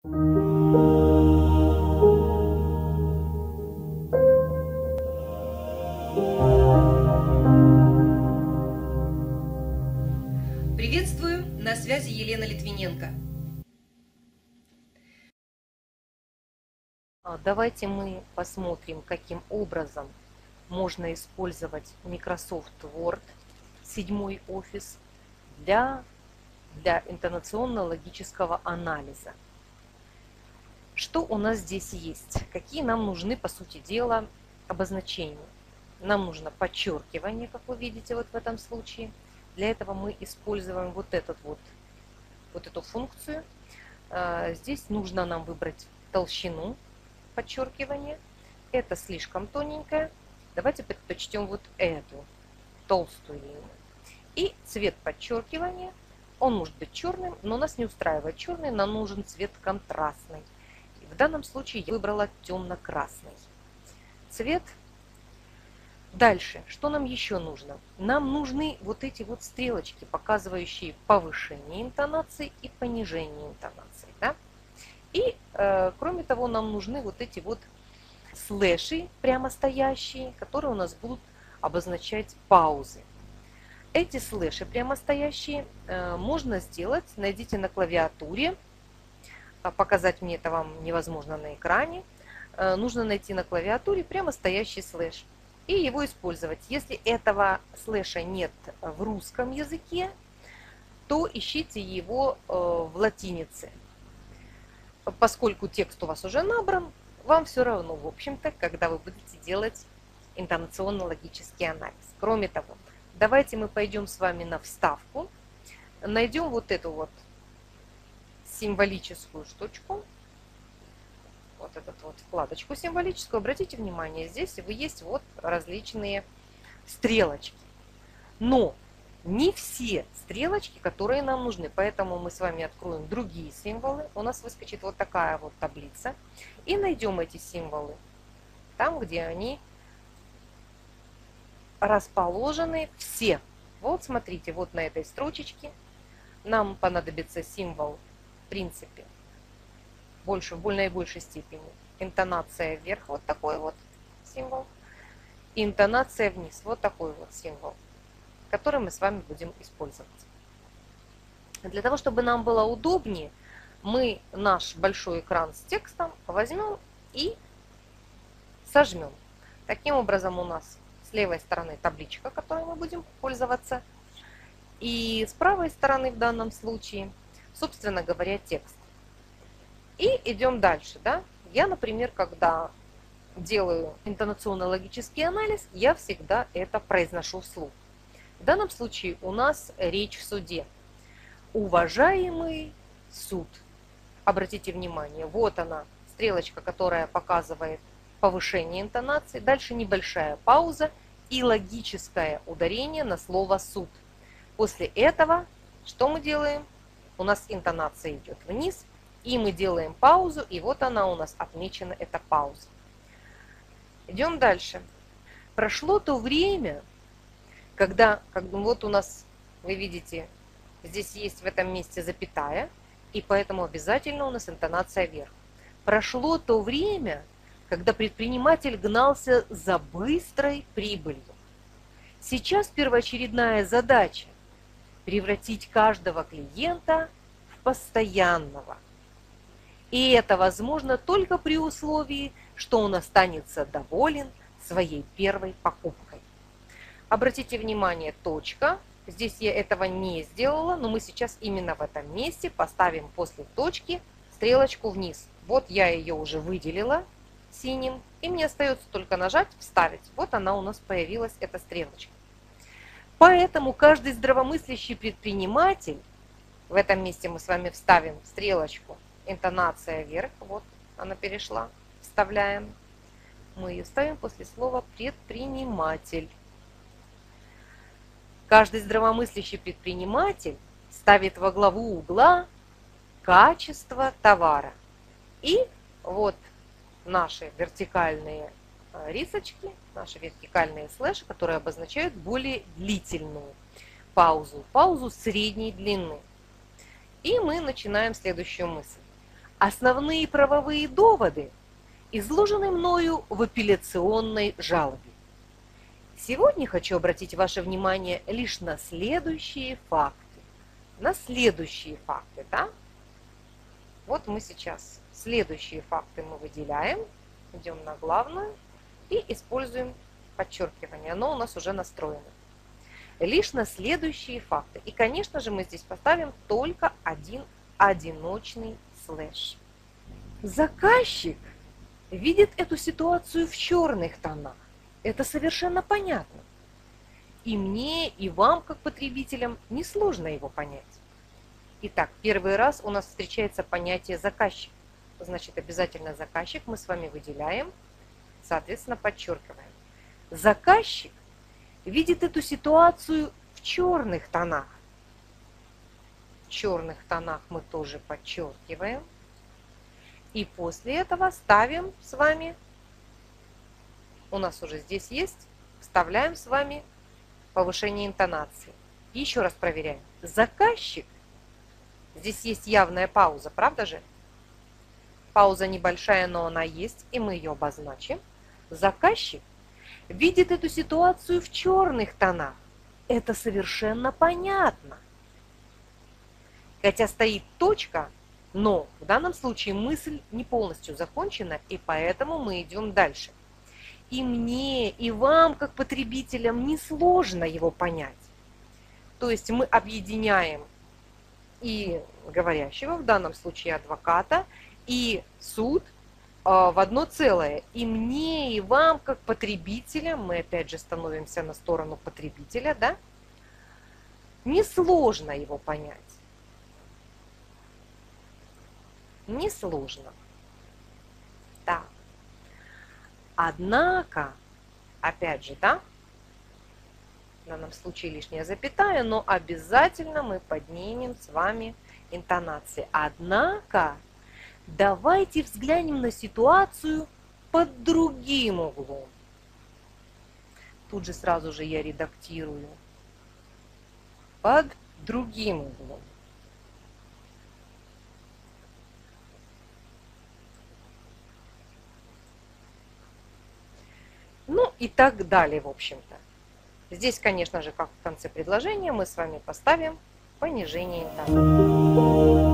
Приветствую, на связи Елена Литвиненко. Давайте мы посмотрим, каким образом можно использовать Microsoft Word 7 офис для интонационно-логического анализа. Что у нас здесь есть? Какие нам нужны, по сути дела, обозначения? Нам нужно подчеркивание, как вы видите вот в этом случае. Для этого мы используем вот эту функцию. Здесь нужно нам выбрать толщину подчеркивания. Это слишком тоненькое. Давайте предпочтем вот эту толстую линию. И цвет подчеркивания, он может быть черным, но нас не устраивает черный, нам нужен цвет контрастный. В данном случае я выбрала темно-красный цвет. Дальше, что нам еще нужно? Нам нужны вот эти вот стрелочки, показывающие повышение интонации и понижение интонации. Да? И, кроме того, нам нужны вот эти вот слэши прямо стоящие, которые у нас будут обозначать паузы. Эти слэши прямо стоящие можно сделать. Найдите на клавиатуре. Показать мне это вам невозможно на экране. Нужно найти на клавиатуре прямо стоящий слэш и его использовать. Если этого слэша нет в русском языке, то ищите его в латинице. Поскольку текст у вас уже набран, вам все равно, в общем-то, когда вы будете делать интонационно-логический анализ. Кроме того, давайте мы пойдем с вами на вставку, найдем вот эту вот символическую штучку, вот эту вот вкладочку символическую. Обратите внимание, здесь есть вот различные стрелочки. Но не все стрелочки, которые нам нужны. Поэтому мы с вами откроем другие символы. У нас выскочит вот такая вот таблица. И найдем эти символы там, где они расположены все. Вот смотрите, вот на этой строчечке нам понадобится символ, в принципе, в наибольшей степени. Интонация вверх, вот такой вот символ. И интонация вниз, вот такой вот символ, который мы с вами будем использовать. Для того, чтобы нам было удобнее, мы наш большой экран с текстом возьмем и сожмем. Таким образом у нас с левой стороны табличка, которой мы будем пользоваться, и с правой стороны в данном случае, собственно говоря, текст. И идем дальше. Да? Я, например, когда делаю интонационно-логический анализ, я всегда это произношу вслух. В данном случае у нас речь в суде. Уважаемый суд. Обратите внимание, вот она, стрелочка, которая показывает повышение интонации. Дальше небольшая пауза и логическое ударение на слово суд. После этого что мы делаем? У нас интонация идет вниз, и мы делаем паузу, и вот она у нас отмечена, эта пауза. Идем дальше. Прошло то время, когда вот у нас, вы видите, здесь есть в этом месте запятая, и поэтому обязательно у нас интонация вверх. Прошло то время, когда предприниматель гнался за быстрой прибылью. Сейчас первоочередная задача – превратить каждого клиента в постоянного. И это возможно только при условии, что он останется доволен своей первой покупкой. Обратите внимание, точка. Здесь я этого не сделала, но мы сейчас именно в этом месте поставим после точки стрелочку вниз. Вот я ее уже выделила синим, и мне остается только нажать «Вставить». Вот она у нас появилась, эта стрелочка. Поэтому каждый здравомыслящий предприниматель, в этом месте мы с вами вставим стрелочку «Интонация вверх», вот она перешла, вставляем. Мы ее ставим после слова «предприниматель». Каждый здравомыслящий предприниматель ставит во главу угла качество товара. И вот наши вертикальные рисочки, наши вертикальные слэши, которые обозначают более длительную паузу средней длины. И мы начинаем следующую мысль. Основные правовые доводы изложены мною в апелляционной жалобе. Сегодня хочу обратить ваше внимание лишь на следующие факты. На следующие факты, да? Вот мы сейчас следующие факты мы выделяем, идем на главную и используем подчеркивание. Оно у нас уже настроено. Лишь на следующие факты. И, конечно же, мы здесь поставим только один одиночный слэш. Заказчик видит эту ситуацию в черных тонах. Это совершенно понятно. И мне, и вам, как потребителям, несложно его понять. Итак, первый раз у нас встречается понятие заказчик. Значит, обязательно заказчик мы с вами выделяем, соответственно, подчеркиваем. Заказчик видит эту ситуацию в черных тонах. В черных тонах мы тоже подчеркиваем. И после этого ставим с вами, у нас уже здесь есть, вставляем с вами повышение интонации. И еще раз проверяем. Заказчик, здесь есть явная пауза, правда же? Пауза небольшая, но она есть, и мы ее обозначим. Заказчик видит эту ситуацию в черных тонах. Это совершенно понятно. Хотя стоит точка, но в данном случае мысль не полностью закончена, и поэтому мы идем дальше. И мне, и вам, как потребителям, несложно его понять. То есть мы объединяем и говорящего, в данном случае адвоката, и суд в одно целое. И мне, и вам, как потребителям, мы опять же становимся на сторону потребителя, да? Несложно его понять. Несложно. Так. Однако, опять же, да, в данном случае лишняя запятая, но обязательно мы поднимем с вами интонации. Однако, давайте взглянем на ситуацию под другим углом. Тут же сразу же я редактирую. Под другим углом. Ну и так далее, в общем-то. Здесь, конечно же, как в конце предложения, мы с вами поставим понижение интонации.